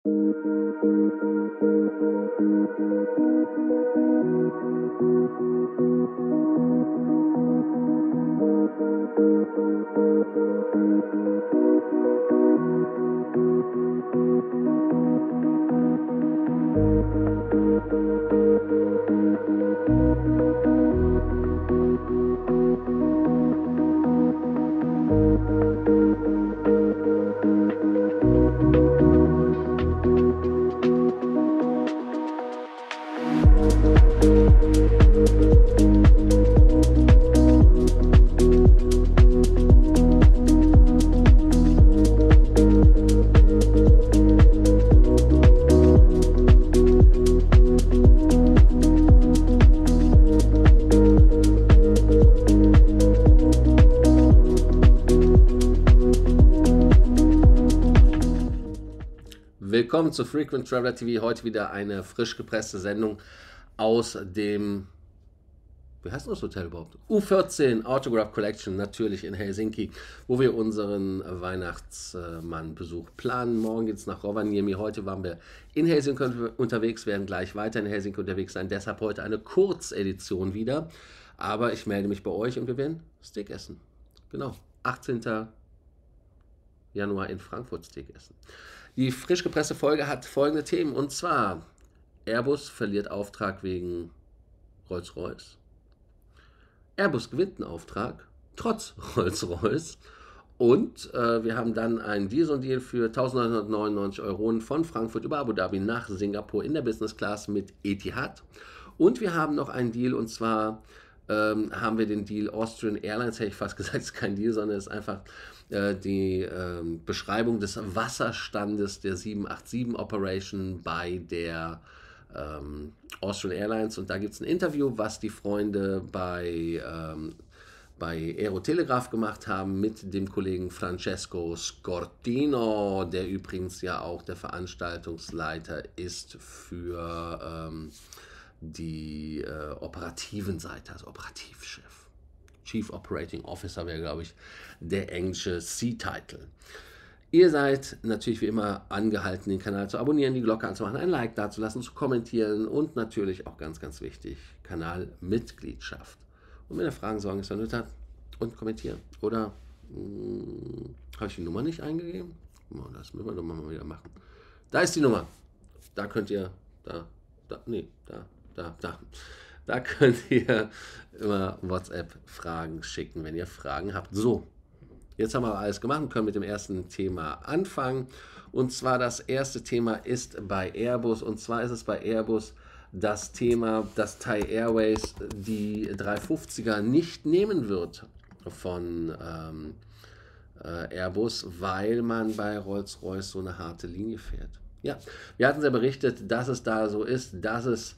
Willkommen zu Frequent Traveler TV. Heute wieder eine frisch gepresste Sendung aus dem, wie heißt das Hotel überhaupt? U14 Autograph Collection, natürlich in Helsinki, wo wir unseren Weihnachtsmann-Besuch planen. Morgen geht es nach Rovaniemi. Heute waren wir in Helsinki unterwegs, werden gleich weiter in Helsinki unterwegs sein. Deshalb heute eine Kurzedition wieder. Aber ich melde mich bei euch und wir werden Steak essen. Genau, 18. Januar in Frankfurt Steak essen. Die frisch gepresste Folge hat folgende Themen, und zwar: Airbus verliert Auftrag wegen Rolls-Royce. Airbus gewinnt einen Auftrag, trotz Rolls-Royce. Und wir haben dann einen Deal für 1.999 € von Frankfurt über Abu Dhabi nach Singapur in der Business Class mit Etihad. Und wir haben noch einen Deal, und zwar haben wir den Deal Austrian Airlines, hätte ich fast gesagt, es ist kein Deal, sondern es ist einfach die Beschreibung des Wasserstandes der 787 Operation bei der Austrian Airlines. Und da gibt es ein Interview, was die Freunde bei Aerotelegraph gemacht haben mit dem Kollegen Francesco Scortino, der übrigens ja auch der Veranstaltungsleiter ist für die operativen Seite, also Operativchef. Chief Operating Officer wäre, glaube ich, der englische C-Title. Ihr seid natürlich wie immer angehalten, den Kanal zu abonnieren, die Glocke anzumachen, ein Like dazulassen, zu kommentieren und natürlich auch ganz, ganz wichtig, Kanalmitgliedschaft. Und wenn ihr Fragen, Sorgen, ist habt und kommentieren. Oder habe ich die Nummer nicht eingegeben? Oh, das müssen wir doch mal wieder machen. Da ist die Nummer. Da könnt ihr, da könnt ihr immer WhatsApp-Fragen schicken, wenn ihr Fragen habt. So, jetzt haben wir alles gemacht und können mit dem ersten Thema anfangen. Und zwar das erste Thema ist bei Airbus. Und zwar ist es bei Airbus das Thema, dass Thai Airways die 350er nicht nehmen wird von Airbus, weil man bei Rolls-Royce so eine harte Linie fährt. Ja, wir hatten ja berichtet, dass es da so ist, dass es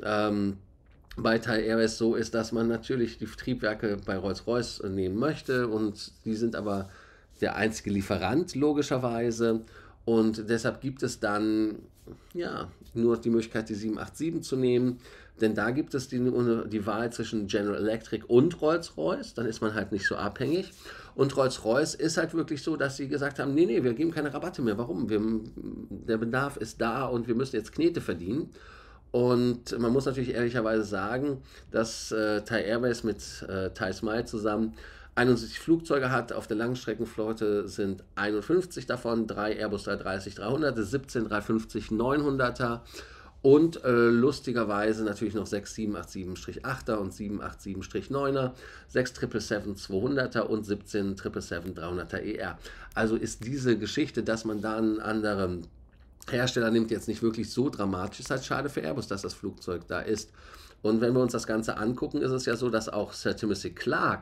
bei Thai Airways so ist, dass man natürlich die Triebwerke bei Rolls-Royce nehmen möchte, und die sind aber der einzige Lieferant logischerweise, und deshalb gibt es dann ja nur die Möglichkeit, die 787 zu nehmen, denn da gibt es die Wahl zwischen General Electric und Rolls-Royce, dann ist man halt nicht so abhängig, und Rolls-Royce ist halt wirklich so, dass sie gesagt haben, nee, wir geben keine Rabatte mehr, warum? Der Bedarf ist da und wir müssen jetzt Knete verdienen. Und man muss natürlich ehrlicherweise sagen, dass Thai Airways mit Thai Smile zusammen 71 Flugzeuge hat. Auf der Langstreckenflotte sind 51 davon, 3 Airbus 330-300, 17 350-900er und lustigerweise natürlich noch 6 787-8er und 787-9er, 6 777-200er und 17 777-300er ER. Also ist diese Geschichte, dass man da einen anderen Hersteller nimmt, jetzt nicht wirklich so dramatisch. Ist halt schade für Airbus, dass das Flugzeug da ist. Und wenn wir uns das Ganze angucken, ist es ja so, dass auch Sir Timothy Clarke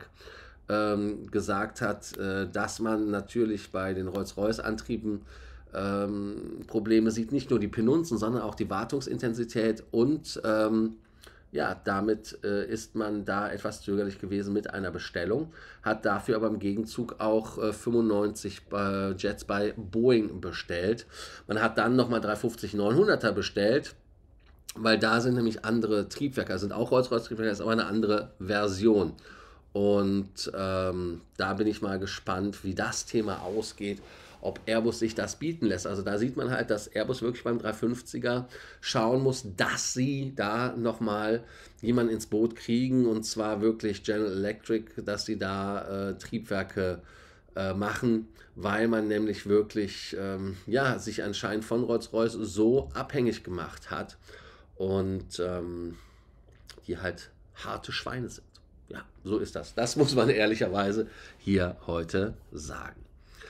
gesagt hat, dass man natürlich bei den Rolls-Royce-Antrieben Probleme sieht, nicht nur die Penunzen, sondern auch die Wartungsintensität, und ja, damit ist man da etwas zögerlich gewesen mit einer Bestellung, hat dafür aber im Gegenzug auch 95 Jets bei Boeing bestellt. Man hat dann nochmal 350-900er bestellt, weil da sind nämlich andere Triebwerke, das sind auch Rolls-Royce-Triebwerke, das ist aber eine andere Version. Und da bin ich mal gespannt, wie das Thema ausgeht, ob Airbus sich das bieten lässt. Also da sieht man halt, dass Airbus wirklich beim 350er schauen muss, dass sie da nochmal jemanden ins Boot kriegen, und zwar wirklich General Electric, dass sie da Triebwerke machen, weil man nämlich wirklich ja, sich anscheinend von Rolls-Royce so abhängig gemacht hat und die halt harte Schweine sind. Ja, so ist das. Das muss man ehrlicherweise hier heute sagen.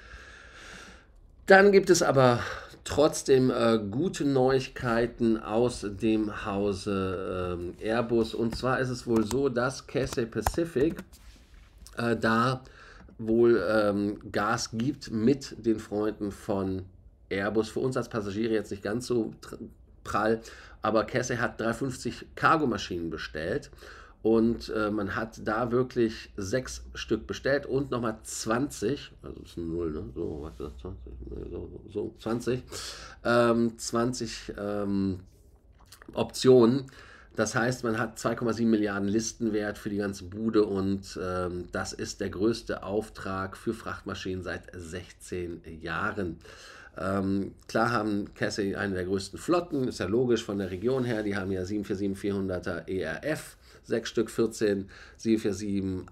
Dann gibt es aber trotzdem gute Neuigkeiten aus dem Hause Airbus. Und zwar ist es wohl so, dass Cathay Pacific da wohl Gas gibt mit den Freunden von Airbus. Für uns als Passagiere jetzt nicht ganz so prall, aber Cathay hat 350 Cargomaschinen bestellt. Und man hat da wirklich 6 Stück bestellt und nochmal 20, also das ist ein 0, ne? So, was ist das? 20, so 20, 20 Optionen. Das heißt, man hat 2,7 Milliarden Listenwert für die ganze Bude, und das ist der größte Auftrag für Frachtmaschinen seit 16 Jahren. Klar haben Cathay eine der größten Flotten, ist ja logisch von der Region her. Die haben ja 747-400er ERF, 6 Stück, 14 747-8F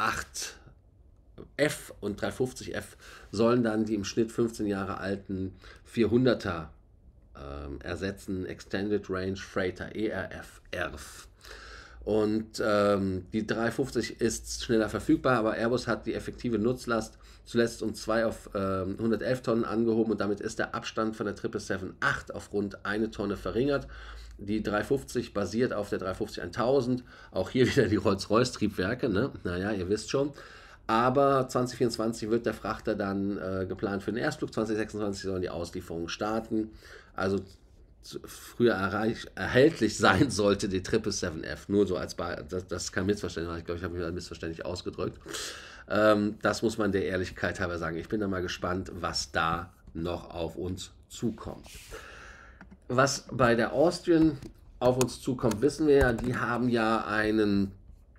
und 350F sollen dann die im Schnitt 15 Jahre alten 400er ersetzen, Extended Range Freighter, ERF. Und die 350 ist schneller verfügbar, aber Airbus hat die effektive Nutzlast zuletzt um 2 auf 111 Tonnen angehoben, und damit ist der Abstand von der 777-8 auf rund 1 Tonne verringert. Die 350 basiert auf der 350-1000, auch hier wieder die Rolls-Royce-Triebwerke, ne? Naja, ihr wisst schon. Aber 2024 wird der Frachter dann geplant für den Erstflug, 2026 sollen die Auslieferungen starten. Also früher erhältlich sein sollte die 777F, nur so als das ist kein Missverständnis, ich glaube, ich habe mich da missverständlich ausgedrückt. Das muss man der Ehrlichkeit halber sagen. Ich bin da mal gespannt, was da noch auf uns zukommt. Was bei der Austrian auf uns zukommt, wissen wir ja, die haben ja einen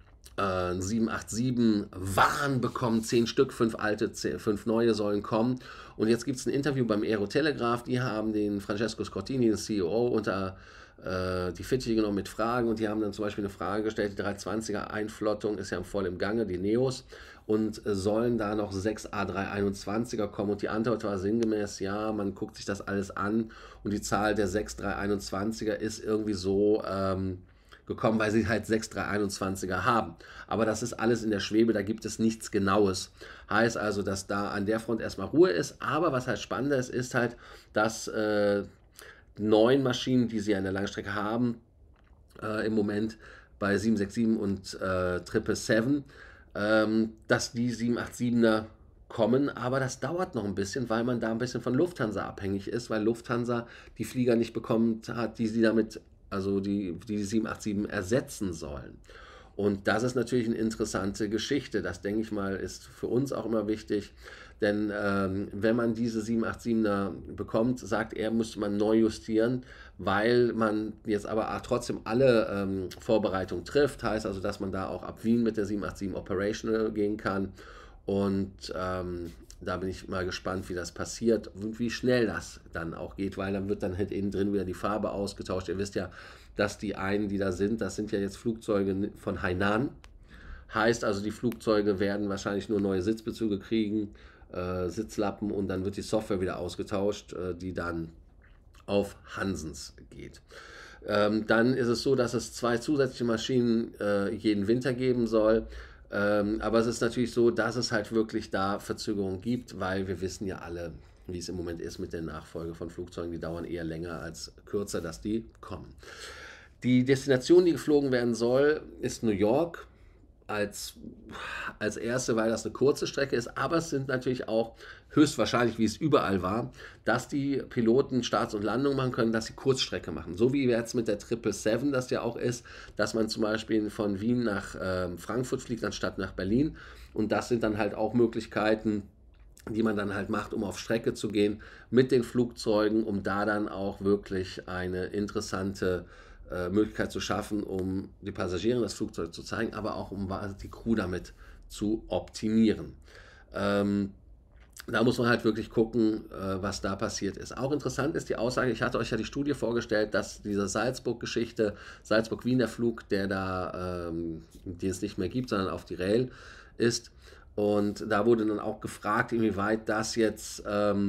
787 Waren bekommen, 10 Stück, 5 alte, 5 neue sollen kommen. Und jetzt gibt es ein Interview beim Aerotelegraph, die haben den Francesco Scortini, den CEO, unter die Fittiche genommen mit Fragen, und die haben dann zum Beispiel eine Frage gestellt, die 320er Einflottung ist ja voll im Gange, die Neos, und sollen da noch 6 A321er kommen, und die Antwort war sinngemäß, ja, man guckt sich das alles an, und die Zahl der 6 321er ist irgendwie so gekommen, weil sie halt 6 321er haben. Aber das ist alles in der Schwebe, da gibt es nichts Genaues. Heißt also, dass da an der Front erstmal Ruhe ist, aber was halt spannender ist, ist halt, dass 9 Maschinen, die sie an der Langstrecke haben, im Moment bei 767 und 777, dass die 787er kommen, aber das dauert noch ein bisschen, weil man da ein bisschen von Lufthansa abhängig ist, weil Lufthansa die Flieger nicht bekommt hat, die sie damit, also die 787 ersetzen sollen. Und das ist natürlich eine interessante Geschichte. Das, denke ich mal, ist für uns auch immer wichtig. Denn wenn man diese 787er bekommt, sagt er, müsste man neu justieren, weil man jetzt aber trotzdem alle Vorbereitungen trifft. Heißt also, dass man da auch ab Wien mit der 787 operational gehen kann. Und da bin ich mal gespannt, wie das passiert und wie schnell das dann auch geht, weil dann wird dann halt innen drin wieder die Farbe ausgetauscht. Ihr wisst ja, dass die einen, die da sind, das sind ja jetzt Flugzeuge von Hainan. Heißt also, die Flugzeuge werden wahrscheinlich nur neue Sitzbezüge kriegen, Sitzlappen, und dann wird die Software wieder ausgetauscht, die dann auf Hansens geht. Dann ist es so, dass es 2 zusätzliche Maschinen jeden Winter geben soll. Aber es ist natürlich so, dass es halt wirklich da Verzögerungen gibt, weil wir wissen ja alle, wie es im Moment ist mit der Nachfolge von Flugzeugen. Die dauern eher länger als kürzer, dass die kommen. Die Destination, die geflogen werden soll, ist New York als erste, weil das eine kurze Strecke ist, aber es sind natürlich auch höchstwahrscheinlich, wie es überall war, dass die Piloten Starts und Landungen machen können, dass sie Kurzstrecke machen. So wie jetzt mit der 777 das ja auch ist, dass man zum Beispiel von Wien nach Frankfurt fliegt, anstatt nach Berlin. Und das sind dann halt auch Möglichkeiten, die man dann halt macht, um auf Strecke zu gehen mit den Flugzeugen, um da dann auch wirklich eine interessante Möglichkeit zu schaffen, um die Passagiere das Flugzeug zu zeigen, aber auch um die Crew damit zu optimieren. Da muss man halt wirklich gucken, was da passiert ist. Auch interessant ist die Aussage, ich hatte euch ja die Studie vorgestellt, dass diese Salzburg-Geschichte, Salzburg-Wiener Flug, der da, den es nicht mehr gibt, sondern auf die Rail ist. Und da wurde dann auch gefragt, inwieweit das jetzt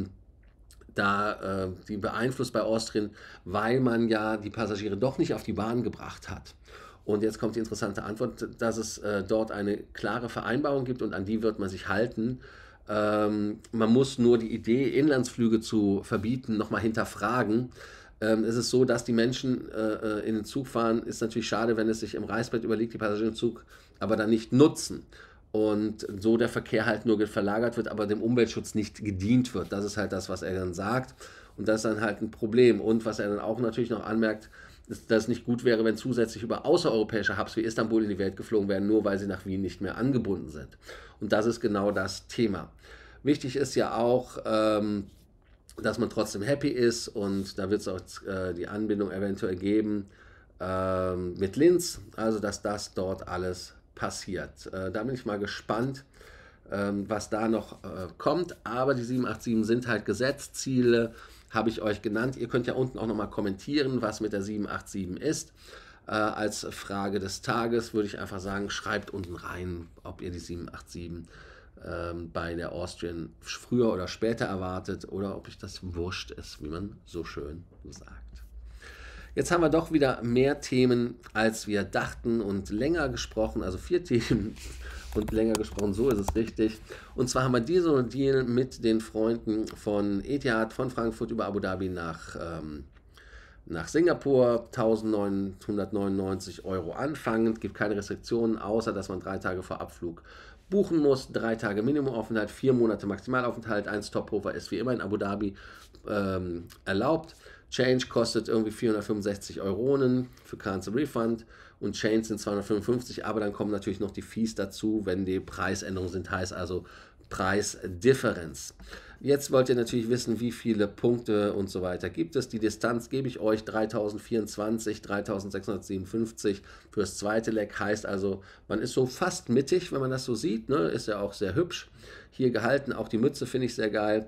die beeinflusst bei Austrian, weil man ja die Passagiere doch nicht auf die Bahn gebracht hat. Und jetzt kommt die interessante Antwort, dass es dort eine klare Vereinbarung gibt und an die wird man sich halten. Man muss nur die Idee, Inlandsflüge zu verbieten, nochmal hinterfragen. Es ist so, dass die Menschen in den Zug fahren. Ist natürlich schade, wenn es sich im Reißbrett überlegt, die Passagiere im Zug aber dann nicht nutzen. Und so der Verkehr halt nur verlagert wird, aber dem Umweltschutz nicht gedient wird. Das ist halt das, was er dann sagt. Und das ist dann halt ein Problem. Und was er dann auch natürlich noch anmerkt, ist, dass es nicht gut wäre, wenn zusätzlich über außereuropäische Hubs wie Istanbul in die Welt geflogen werden, nur weil sie nach Wien nicht mehr angebunden sind. Und das ist genau das Thema. Wichtig ist ja auch, dass man trotzdem happy ist und da wird es auch die Anbindung eventuell geben mit Linz, also dass das dort alles passiert. Da bin ich mal gespannt, was da noch kommt, aber die 787 sind halt Gesetzziele, habe ich euch genannt. Ihr könnt ja unten auch nochmal kommentieren, was mit der 787 ist. Als Frage des Tages würde ich einfach sagen, schreibt unten rein, ob ihr die 787 bei der Austrian früher oder später erwartet oder ob euch das wurscht ist, wie man so schön sagt. Jetzt haben wir doch wieder mehr Themen, als wir dachten und länger gesprochen, also 4 Themen und länger gesprochen, so ist es richtig. Und zwar haben wir diesen Deal mit den Freunden von Etihad, von Frankfurt über Abu Dhabi nach Singapur, 1999 € anfangend, gibt keine Restriktionen, außer dass man 3 Tage vor Abflug buchen muss, 3 Tage Minimumaufenthalt, 4 Monate Maximalaufenthalt, ein Stopover ist wie immer in Abu Dhabi erlaubt. Change kostet irgendwie 465 € für Cancel Refund und Change sind 255, aber dann kommen natürlich noch die Fees dazu, wenn die Preisänderungen sind, heißt also Preisdifferenz. Jetzt wollt ihr natürlich wissen, wie viele Punkte und so weiter gibt es. Die Distanz gebe ich euch, 3024, 3657 fürs zweite Leg, heißt also, man ist so fast mittig, wenn man das so sieht, ne? Ist ja auch sehr hübsch hier gehalten, auch die Mütze finde ich sehr geil.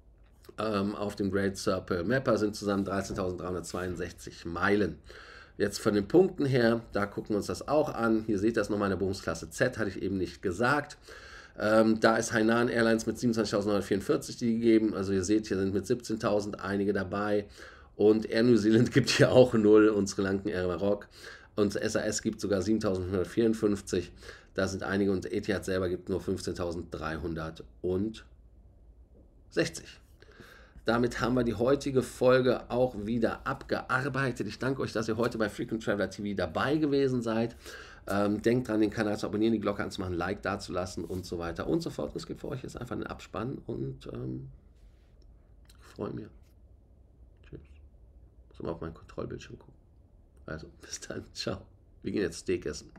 Auf dem Great Circle Mapper sind zusammen 13.362 Meilen. Jetzt von den Punkten her, da gucken wir uns das auch an. Hier seht ihr das nochmal in der Buchungsklasse Z, hatte ich eben nicht gesagt. Da ist Hainan Airlines mit 27.944 die gegeben. Also ihr seht, hier sind mit 17.000 einige dabei. Und Air New Zealand gibt hier auch 0 und Sri Lankan Air Maroc. Und SAS gibt sogar 7.154. Da sind einige und Etihad selber gibt nur 15.360. Damit haben wir die heutige Folge auch wieder abgearbeitet. Ich danke euch, dass ihr heute bei Frequent Traveler TV dabei gewesen seid. Denkt dran, den Kanal zu abonnieren, die Glocke anzumachen, Like dazulassen und so weiter und so fort. Es gibt für euch jetzt einfach einen Abspann und ich freue mich. Tschüss. Muss mal auf meinen Kontrollbildschirm gucken. Also, bis dann. Ciao. Wir gehen jetzt Steak essen.